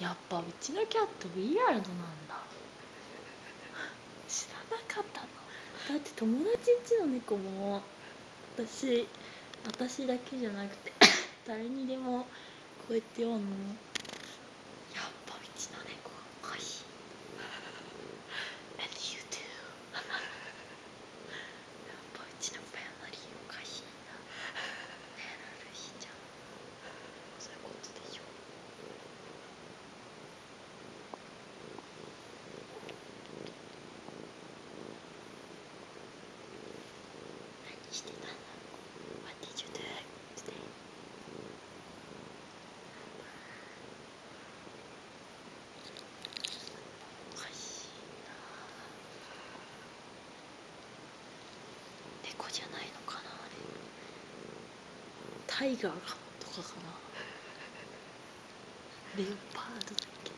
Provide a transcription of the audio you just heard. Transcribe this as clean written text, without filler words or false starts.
やっぱうちのキャットウィアードなんだ。知らなかったの。だって友達んちの猫も私だけじゃなくて誰にでもこうやって言うの。やっぱうちの猫おかしい。And you too やっぱうちのファミリーおかしいな。ねえルルシちゃん、そういうことでしょ。何してたの？ What did you do today? おかしいな。猫じゃないのかなあれ。タイガーとかかな。レオパードだっけ。